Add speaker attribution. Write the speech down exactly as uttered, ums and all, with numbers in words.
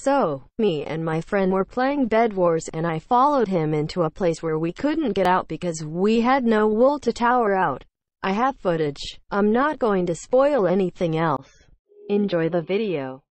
Speaker 1: So, me and my friend were playing bedwars, and I followed him into a place where we couldn't get out because we had no wool to tower out. I have footage. I'm not going to spoil anything else. Enjoy the video.